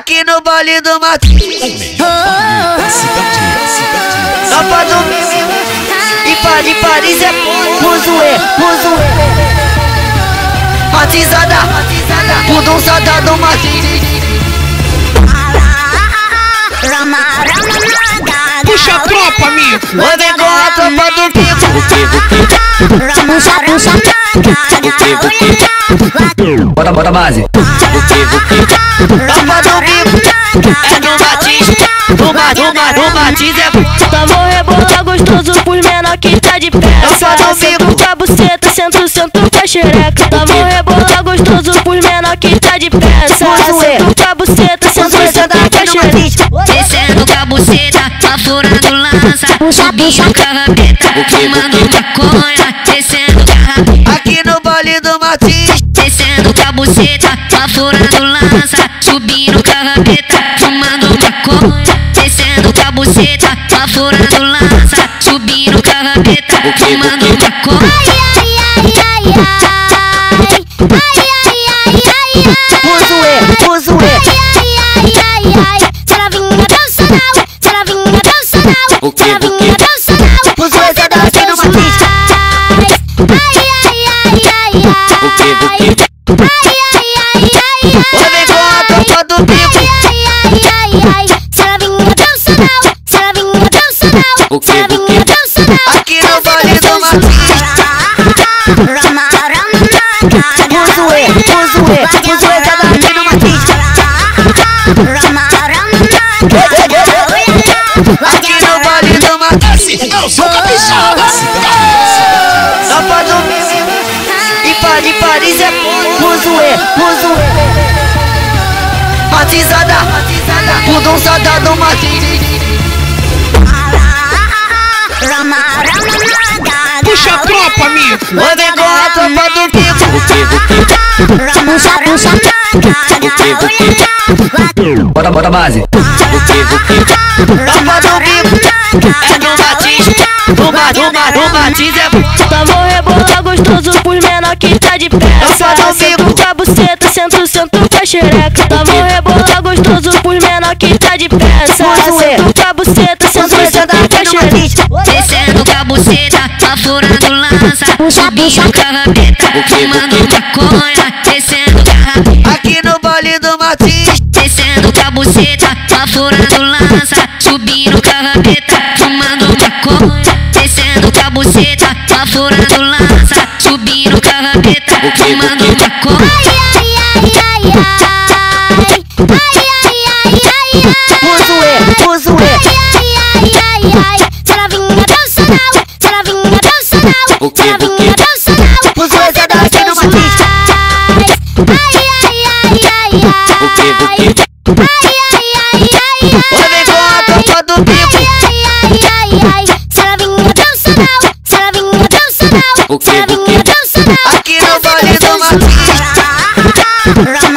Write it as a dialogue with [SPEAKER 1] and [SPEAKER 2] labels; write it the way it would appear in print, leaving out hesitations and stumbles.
[SPEAKER 1] aqui no baile do Martins. Tropa do Mimi e Paris é Rosué. Matizada, pudonçada do Martins.
[SPEAKER 2] Puxa a tropa, amigo.
[SPEAKER 1] Oi, vem com a tropa do Pico. Bota base. Tropa do Pico é do Martins. Do Martins é.
[SPEAKER 3] Tamo rebola gostoso pros menor que tá de peça. Sento com a buceta, sento com a xereca. Tamo rebola gostoso pros menor que tá de peça. Sento com a buceta, sento com a xereca.
[SPEAKER 4] Descendo com a buceta, tá furando lança. Subindo com a rabeta, fumando maconha. Descendo com a rabeta,
[SPEAKER 1] aqui no baile do Martins.
[SPEAKER 4] descendo com a buceta, tá furando lança. Subindo com a rabeta, fumando maconha. Descendo com a buceta, tá furando lança. Subindo com a rabeta, fumando maconha.
[SPEAKER 1] Rosué. Rosué tá aqui no Martins. Oi, vem com a tropa do Pico. Aqui no baile do Martins. Rosué tá aqui no Martins. Aqui no baile do Martins. Tropa do Mimi e Paris é Rosué. Matizada, pudonçada do Martins.
[SPEAKER 2] Puxa a tropa, amigo.
[SPEAKER 1] Oi, vem com a tropa do Pico. Bota base. Tropa do Pico é do Martins. Do Martins é.
[SPEAKER 3] Tamo rebola gostoso pros menor que tá de peça. Sento com a buceta, sento com a xereca. Tamo rebola gostoso pros menor que tá de peça. Sento com a buceta, sento com a xereca.
[SPEAKER 4] Descendo com a buceta, tá furando lança. Subindo com a rabeta, fumando maconha. Descendo com a rabeta,
[SPEAKER 1] Aqui no baile do Martins.
[SPEAKER 4] descendo com a buceta, tá furando lança. Subindo com a rabeta, fumando maconha. Descendo com a buceta, tá furando lança. Subindo com a rabeta, fumando maconha.
[SPEAKER 1] Rosué. Rosué tá aqui no Martins. Oi, vem com a tropa do Pico. Aqui no baile do Martins.